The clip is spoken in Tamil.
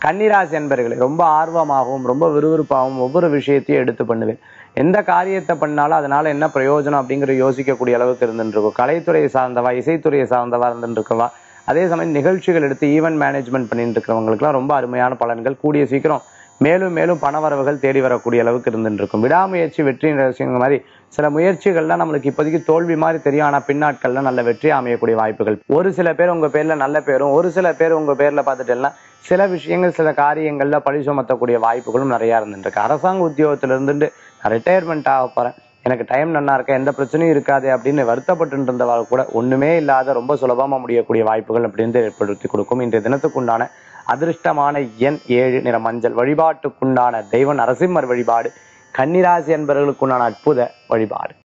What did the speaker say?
கன்னிராசி என்பர்களை ரொம்ப ஆர்வமாகவும் ரொம்ப விறுவிறுப்பாகவும் ஒவ்வொரு விஷயத்தையும் எடுத்து பண்ணுவேன். எந்த காரியத்தை பண்ணாலும் அதனால என்ன பிரயோஜனம் அப்படிங்கிற யோசிக்கக்கூடிய அளவுக்கு இருந்துட்டு இருக்கும். கலைத்துறையை சார்ந்தவா, இசைத்துறையை சார்ந்தவா இருந்துட்டு இருக்கவா, அதே சமயம் நிகழ்ச்சிகள் எடுத்து ஈவென்ட் மேனேஜ்மெண்ட் பண்ணிட்டு இருக்கிறவங்களுக்குலாம் ரொம்ப அருமையான பலன்கள். கூடிய சீக்கிரம் மேலும் மேலும் பண வரவுகள் தேடி வரக்கூடிய அளவுக்கு இருந்துட்டு இருக்கும். விடாமுயற்சி வெற்றி ரகசியங்கள் மாதிரி சில முயற்சிகள்லாம் நம்மளுக்கு இப்போதைக்கு தோல்வி மாதிரி தெரியும். ஆனா பின்னாட்கள்ல நல்ல வெற்றி அமையக்கூடிய வாய்ப்புகள். ஒரு சில பேர் உங்க பேர்ல நல்ல பேரும், ஒரு சில பேர் உங்க பேர்ல பார்த்துட்டேன்னா சில விஷயங்கள் சில காரியங்கள்ல பழி சுமத்தக்கூடிய வாய்ப்புகளும் நிறைய இருந்துட்டு இருக்கு. அரசாங்க உத்தியோகத்துல இருந்துட்டு ரிட்டையர்மெண்ட் ஆக போறேன், எனக்கு டைம் நல்லா இருக்க, எந்த பிரச்சனையும் இருக்காது அப்படின்னு வருத்தப்பட்டு இருந்தவர்கள் கூட ஒண்ணுமே இல்லாத ரொம்ப சுலபமா முடியக்கூடிய வாய்ப்புகள் அப்படின்னு ஏற்படுத்தி கொடுக்கும். இன்றைய தினத்துக்குண்டான அதிர்ஷ்டமான எண் 7, நிற மஞ்சள். வழிபாட்டுக்குண்டான தெய்வம் நரசிம்மர் வழிபாடு. கன்னிராசி என்பவர்களுக்குண்டான அற்புத வழிபாடு.